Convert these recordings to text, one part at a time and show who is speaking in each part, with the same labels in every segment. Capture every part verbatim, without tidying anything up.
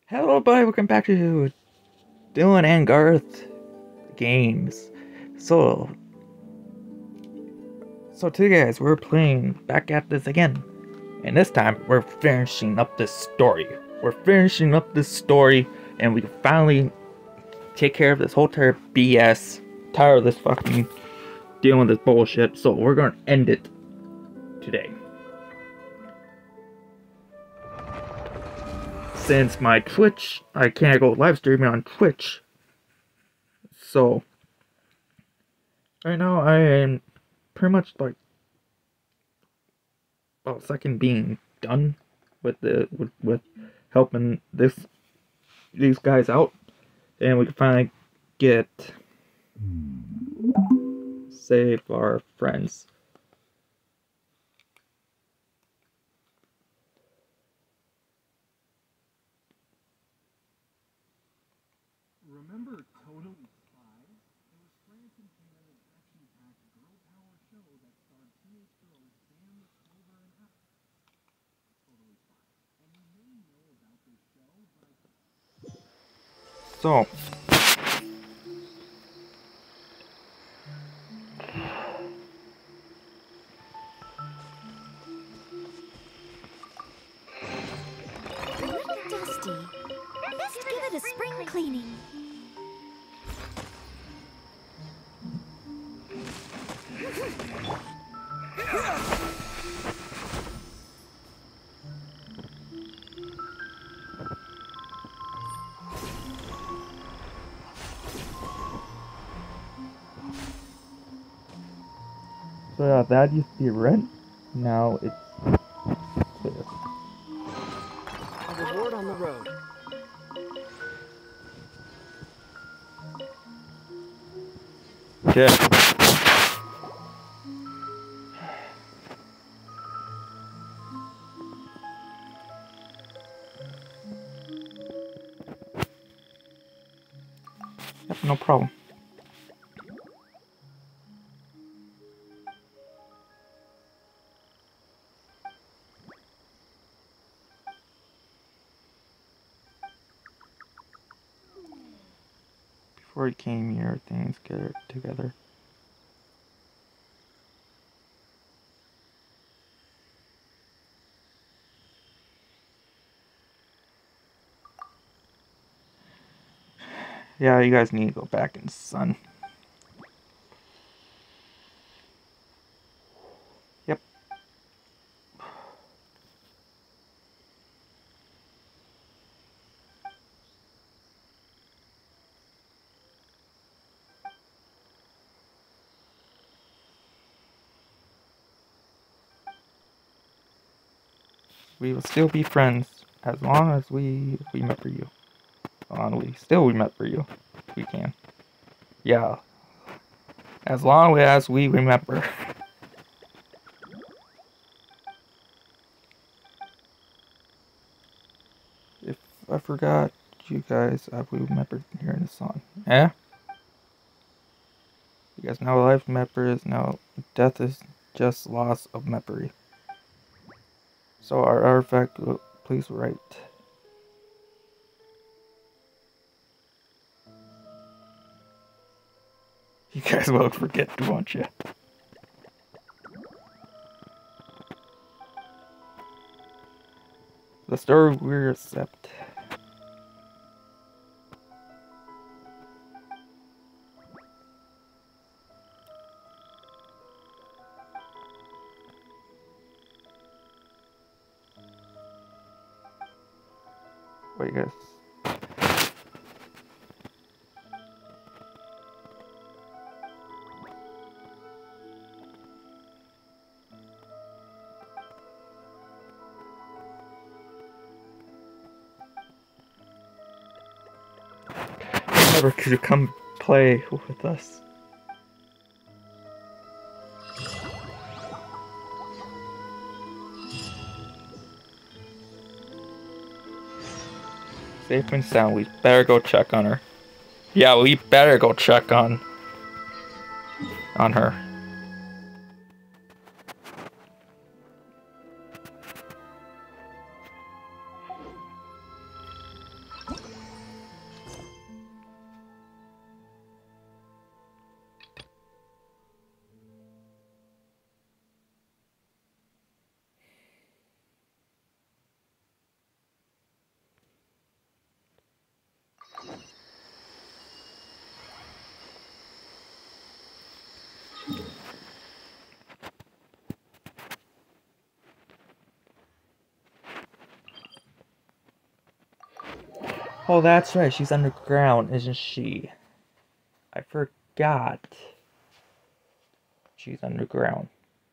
Speaker 1: Hello, everybody. Welcome back to Dylan and Garth games. So, so today, guys, we're playing back at this again, and this time we're finishing up this story. We're finishing up this story, and we can finally take care of this whole entire B S. Tired of this fucking dealing with this bullshit. So we're gonna end it today. Since my Twitch, I can't go live streaming on Twitch. So right now I am pretty much like about second being done with the with, with helping this these guys out, and we can finally get save our friends.
Speaker 2: Remember Totally Spies? It was France and Canada's action-packed girl power show that starred teenage girls Sam, Clover, and Apple. Totally Spies. And you may know about this show, but...
Speaker 1: So
Speaker 3: A little dusty. Best give it a spring cleaning.
Speaker 1: So yeah, that used to be red. Now it's clear.
Speaker 4: A reward on the road.
Speaker 1: Okay. Yep, no problem. Before he came here, things get together. Yeah, you guys need to go back in the sun. Yep. We will still be friends as long as we remember you. As long as we still remember you. We can. Yeah. As long as we remember. If I forgot you guys, I will remember hearing the song. Eh? You guys know life memory now death is just loss of memory. So our artifact will please write. You guys won't forget, won't you? The story we accept. Wait, guys. Never could you come play with us? Safe and sound. We better go check on her. Yeah, we better go check on on her. Oh, that's right. She's underground, isn't she? I forgot. She's underground.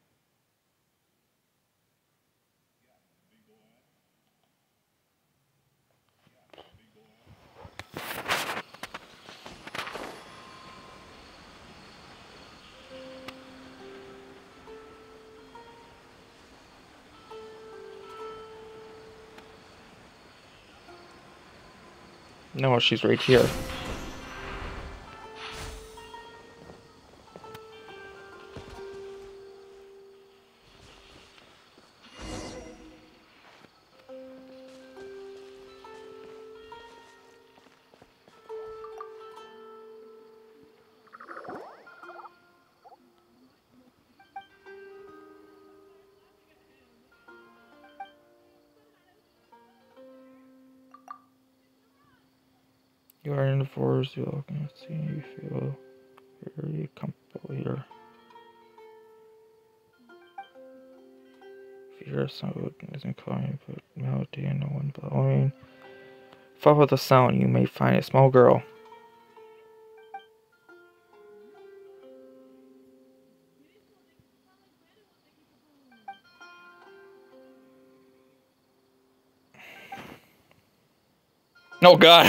Speaker 1: No, she's right here. You are in the forest, you can see, you feel very comfortable here. If you hear a sound isn't calling, but melody and no one blowing. Follow the sound, you may find a small girl. Oh god!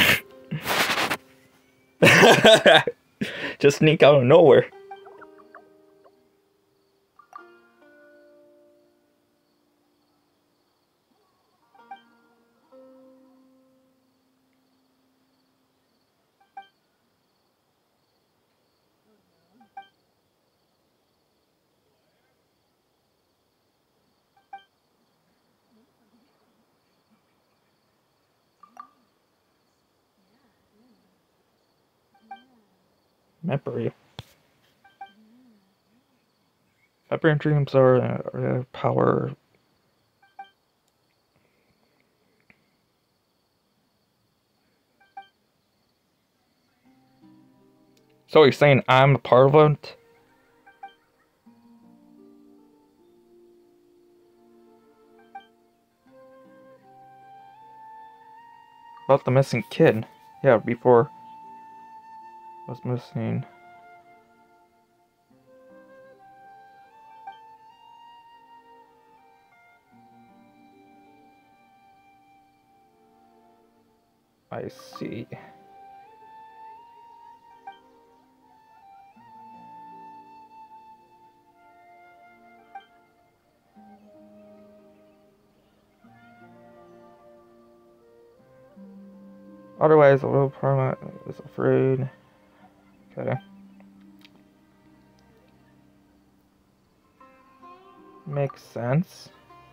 Speaker 1: Just sneak out of nowhere. Memory. Vibrant dreams are uh, power. So you're saying I'm a part of it? About the missing kid. Yeah, before was missing. I see. Otherwise, a little permit is afraid. Okay. Makes sense.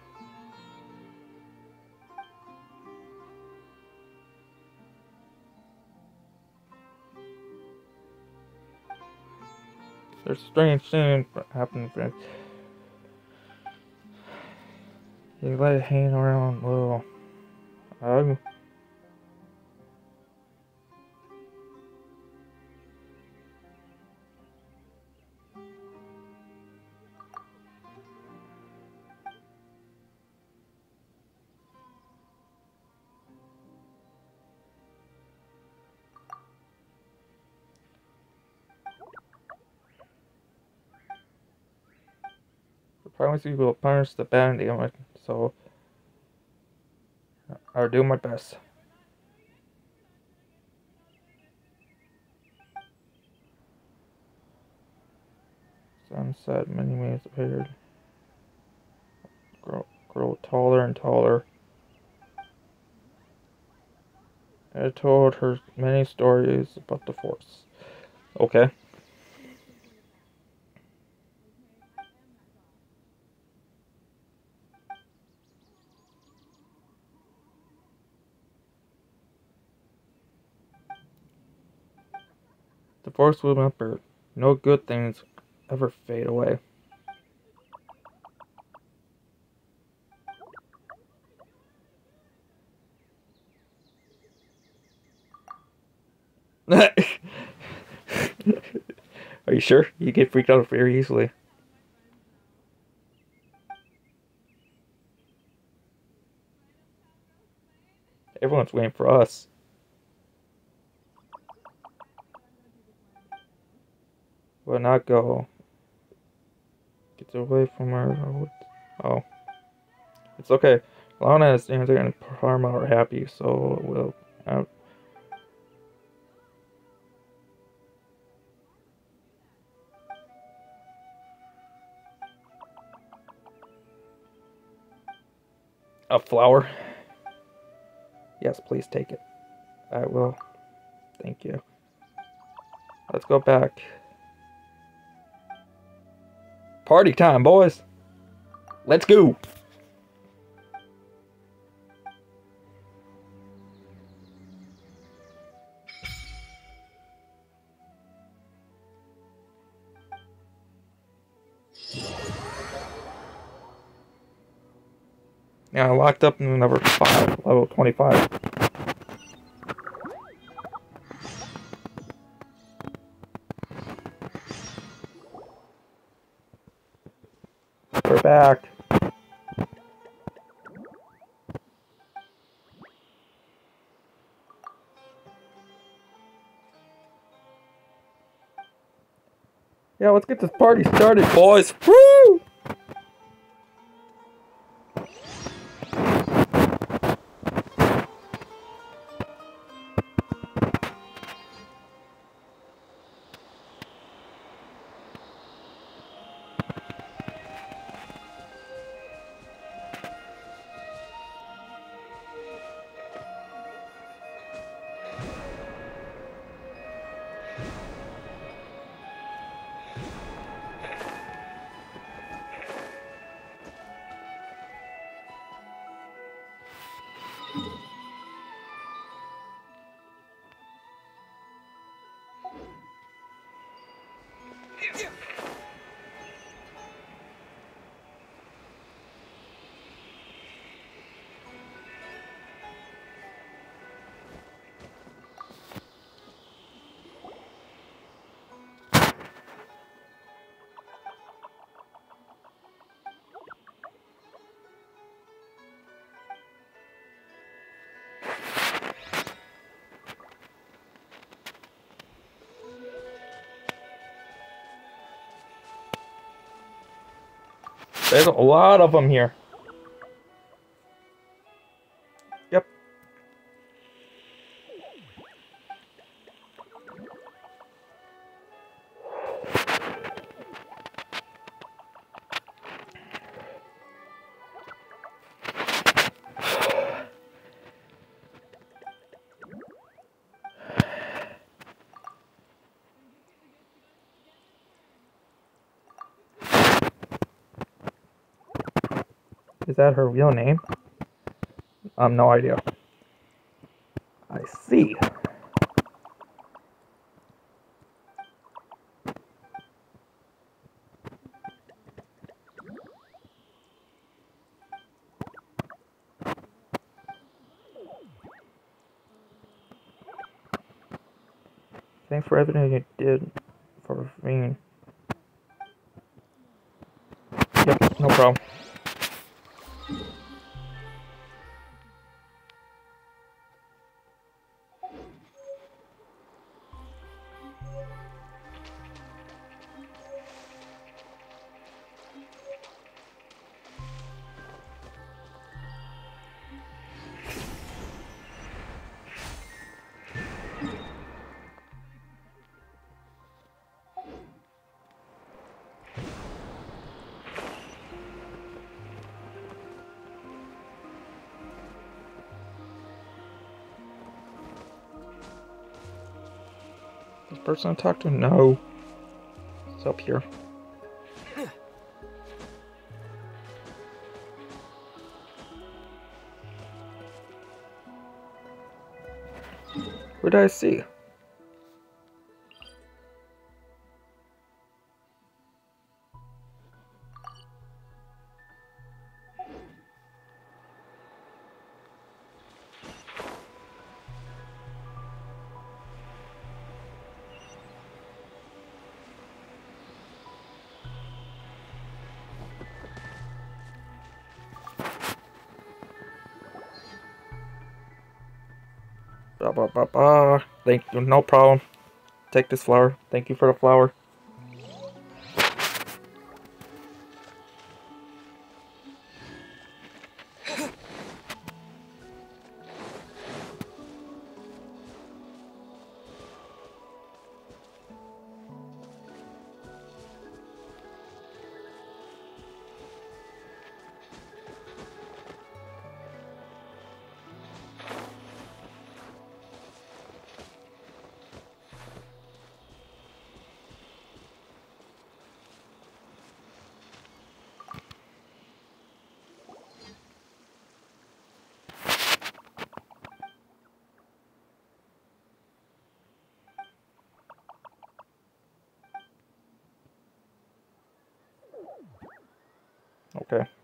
Speaker 1: There's strange things happening. You let it hang around a little. Um, the privacy will punish the bad damage, so I'll do my best. Sunset, many minutes appeared. Grow, grow taller and taller. I told her many stories about the force. Okay. The force will remember. No good things ever fade away. Are you sure? You get freaked out very easily. Everyone's waiting for us. but not go. Get away from her. Oh. It's okay. Lana and Stanza and Parma are happy, so we'll. Uh, a flower? Yes, please take it. I will. Thank you. Let's go back. Party time, boys! Let's go! Yeah, locked up in number five, level twenty-five. We're back. Yeah, let's get this party started, boys. Woo! There's a lot of them here. Yep. Is that her real name? Um, no idea. I see. Thanks for everything you did for me. Yep, no problem. This person I talked to? No. It's up here. What did I see? Blah, blah, blah, blah. Thank you, no problem. Take this flower. Thank you for the flower. Okay.